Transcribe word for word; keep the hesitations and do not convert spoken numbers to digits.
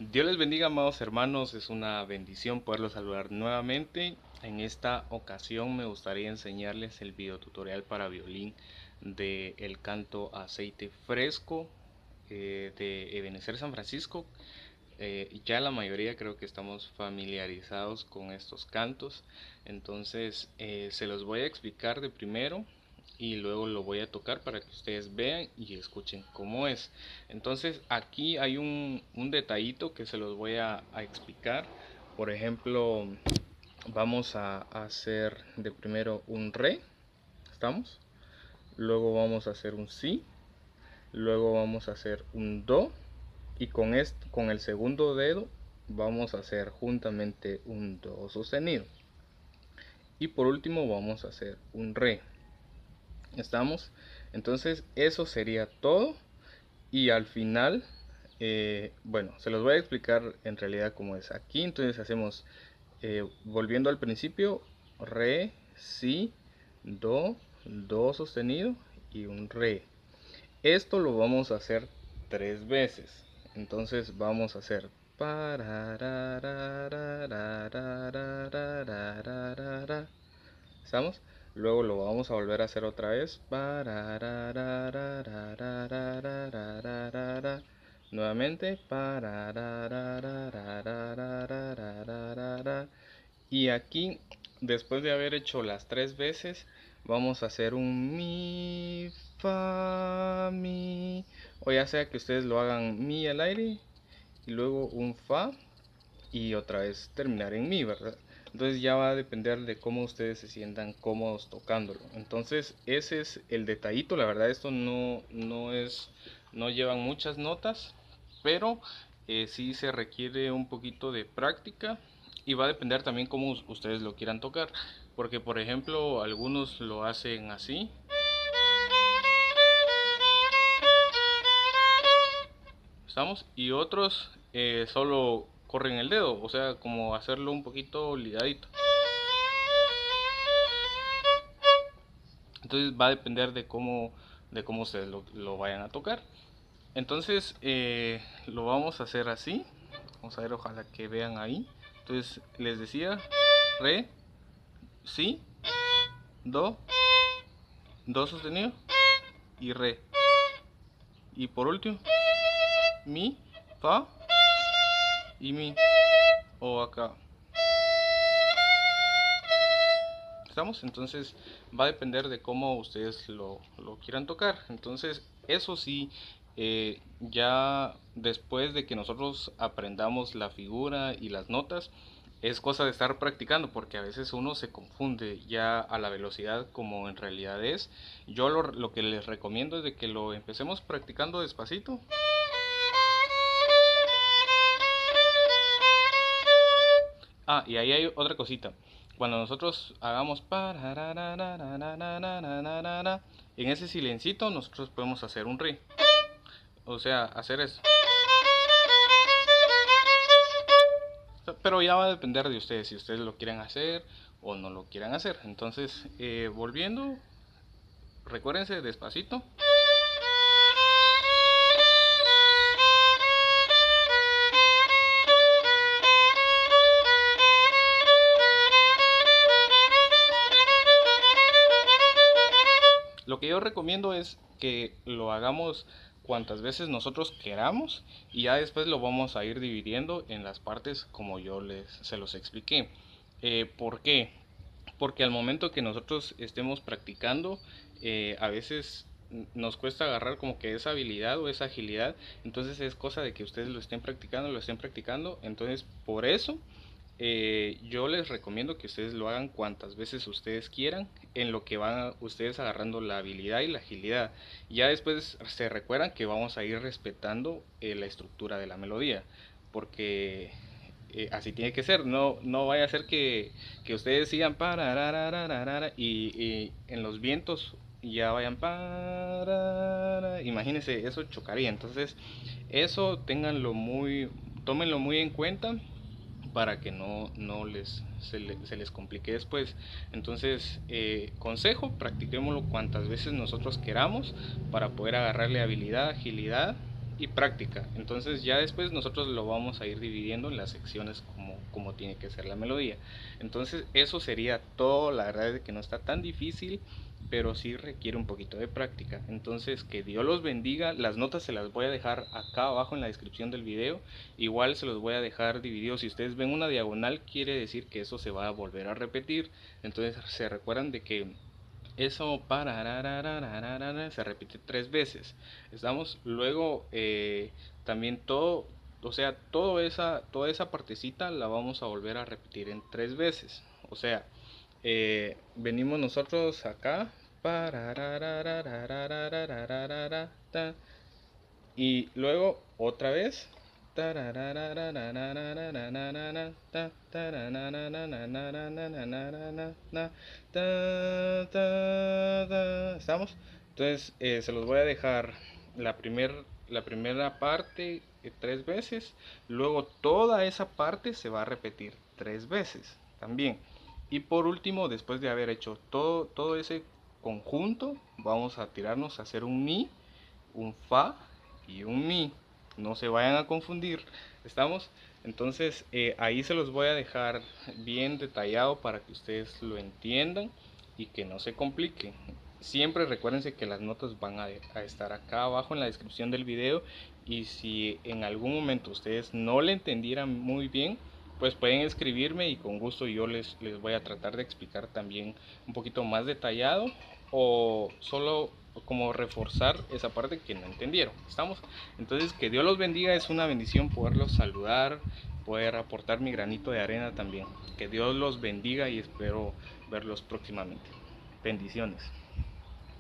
Dios les bendiga, amados hermanos, es una bendición poderlos saludar nuevamente. En esta ocasión me gustaría enseñarles el video tutorial para violín de el canto Aceite Fresco eh, de Ebenezer San Francisco. Eh, ya la mayoría creo que estamos familiarizados con estos cantos, entonces eh, se los voy a explicar de primero y luego lo voy a tocar para que ustedes vean y escuchen cómo es. Entonces aquí hay un, un detallito que se los voy a, a explicar. Por ejemplo, vamos a hacer de primero un re, ¿estamos? Luego vamos a hacer un si, luego vamos a hacer un do, y con, este, con el segundo dedo vamos a hacer juntamente un do sostenido, y por último vamos a hacer un re. ¿Estamos? Entonces eso sería todo, y al final eh, bueno, se los voy a explicar en realidad cómo es aquí. Entonces hacemos eh, volviendo al principio: re, si, do, do sostenido y un re. Esto lo vamos a hacer tres veces. Entonces vamos a hacer ¿estamos? Luego lo vamos a volver a hacer otra vez. Nuevamente. Y aquí, después de haber hecho las tres veces, vamos a hacer un mi, fa, mi. O ya sea que ustedes lo hagan mi al aire y luego un fa y otra vez terminar en mi, ¿verdad? Entonces ya va a depender de cómo ustedes se sientan cómodos tocándolo. Entonces ese es el detallito. La verdad, esto no, no es, no llevan muchas notas, pero eh, sí se requiere un poquito de práctica, y va a depender también cómo ustedes lo quieran tocar, porque por ejemplo algunos lo hacen así, ¿estamos? Y otros eh, solo corren el dedo, o sea, como hacerlo un poquito ligadito. Entonces va a depender de cómo, de cómo ustedes lo, lo vayan a tocar. Entonces eh, lo vamos a hacer así. Vamos a ver, ojalá que vean ahí. Entonces les decía: re, si, do, do sostenido y re. Y por último, mi, fa y mi. O acá. ¿Estamos? Entonces va a depender de cómo ustedes lo, lo quieran tocar. Entonces eso sí, eh, ya después de que nosotros aprendamos la figura y las notas, es cosa de estar practicando, porque a veces uno se confunde ya a la velocidad como en realidad es. Yo lo, lo que les recomiendo es de que lo empecemos practicando despacito. Ah, y ahí hay otra cosita. Cuando nosotros hagamos en ese silencito, nosotros podemos hacer un re. O sea, hacer eso. Pero ya va a depender de ustedes, si ustedes lo quieren hacer o no lo quieran hacer. Entonces, eh, volviendo, recuérdense despacito. Lo que yo recomiendo es que lo hagamos cuantas veces nosotros queramos, y ya después lo vamos a ir dividiendo en las partes como yo les se los expliqué. Eh, ¿Por qué? Porque al momento que nosotros estemos practicando, eh, a veces nos cuesta agarrar como que esa habilidad o esa agilidad. Entonces es cosa de que ustedes lo estén practicando, lo estén practicando. Entonces por eso eh, yo les recomiendo que ustedes lo hagan cuantas veces ustedes quieran, en lo que van ustedes agarrando la habilidad y la agilidad. Ya después se recuerdan que vamos a ir respetando eh, la estructura de la melodía, porque eh, así tiene que ser. No, no vaya a ser que, que ustedes sigan para y, y en los vientos ya vayan para, imagínense, eso chocaría. Entonces eso ténganlo muy, tómenlo muy en cuenta para que no, no les, se, le, se les complique después. Entonces, eh, consejo, practiquémoslo cuantas veces nosotros queramos para poder agarrarle habilidad, agilidad y práctica. Entonces ya después nosotros lo vamos a ir dividiendo en las secciones como, como tiene que ser la melodía. Entonces eso sería todo. La verdad es que no está tan difícil, pero sí requiere un poquito de práctica. Entonces que Dios los bendiga. Las notas se las voy a dejar acá abajo en la descripción del video. Igual se los voy a dejar divididos. Si ustedes ven una diagonal, quiere decir que eso se va a volver a repetir. Entonces se recuerdan de que eso para se repite tres veces. Estamos luego eh, también todo, o sea, todo esa, toda esa partecita la vamos a volver a repetir en tres veces. O sea, eh, venimos nosotros acá y luego otra vez. ¿Estamos? Entonces eh, se los voy a dejar la, primer, la primera parte eh, tres veces. Luego toda esa parte se va a repetir tres veces también. Y por último, después de haber hecho todo, todo ese conjunto, vamos a tirarnos a hacer un mi, un fa y un mi. No se vayan a confundir. ¿Estamos? Entonces eh, ahí se los voy a dejar bien detallado para que ustedes lo entiendan y que no se complique. Siempre recuérdense que las notas van a, a estar acá abajo en la descripción del video, y si en algún momento ustedes no le entendieran muy bien, pues pueden escribirme y con gusto yo les, les voy a tratar de explicar también un poquito más detallado, o solo como reforzar esa parte que no entendieron. ¿Estamos? Entonces que Dios los bendiga. Es una bendición poderlos saludar, poder aportar mi granito de arena también. Que Dios los bendiga y espero verlos próximamente. Bendiciones.